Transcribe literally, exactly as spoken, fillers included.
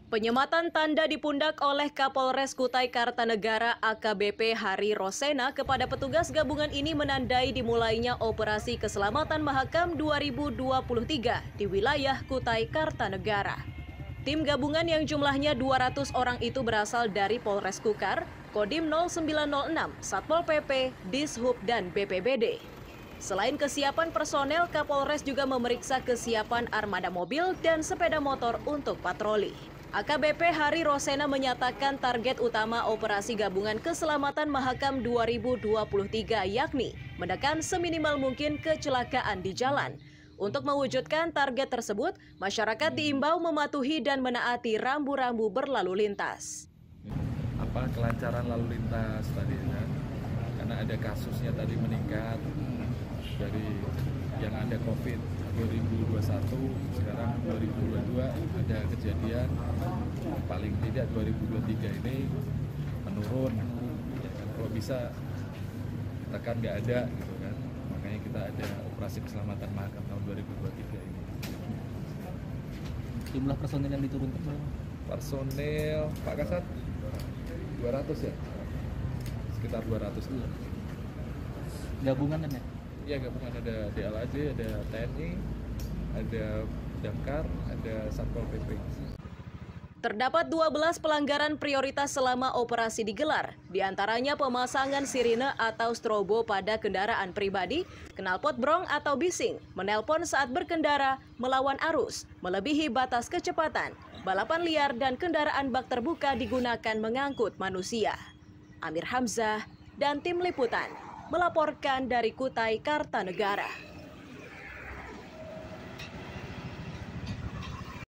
Penyematan tanda di pundak oleh Kapolres Kutai Kartanegara A K B P Hari Rosena kepada petugas gabungan ini menandai dimulainya Operasi Keselamatan Mahakam dua ribu dua puluh tiga di wilayah Kutai Kartanegara. Tim gabungan yang jumlahnya dua ratus orang itu berasal dari Polres Kukar, Kodim nol sembilan nol enam, Satpol P P, Dishub, dan B P B D. Selain kesiapan personel, Kapolres juga memeriksa kesiapan armada mobil dan sepeda motor untuk patroli. A K B P Hari Rosena menyatakan target utama Operasi Gabungan Keselamatan Mahakam dua ribu dua puluh tiga yakni menekan seminimal mungkin kecelakaan di jalan. Untuk mewujudkan target tersebut, masyarakat diimbau mematuhi dan menaati rambu-rambu berlalu lintas. Apa kelancaran lalu lintas tadi kan? Karena ada kasusnya tadi meningkat dari yang ada COVID dua ribu dua puluh satu, sekarang dua ribu dua puluh dua ada kejadian paling tidak dua ribu dua puluh tiga ini menurun. Kalau bisa kita kan nggak ada gitu kan, makanya kita ada Operasi Keselamatan Mahakam tahun dua ribu dua puluh tiga ini. Jumlah personil yang diturunkan berapa? Personil Pak Kasat dua ratus ya, sekitar dua ratus. Gabungan kan ya? Ya, gabungan ada D L A J, ada T N I, ada Damkar, ada Satpol P P. Terdapat dua belas pelanggaran prioritas selama operasi digelar, diantaranya pemasangan sirine atau strobo pada kendaraan pribadi, knalpot brong atau bising, menelpon saat berkendara, melawan arus, melebihi batas kecepatan, balapan liar, dan kendaraan bak terbuka digunakan mengangkut manusia. Amir Hamzah dan tim liputan melaporkan dari Kutai Kartanegara.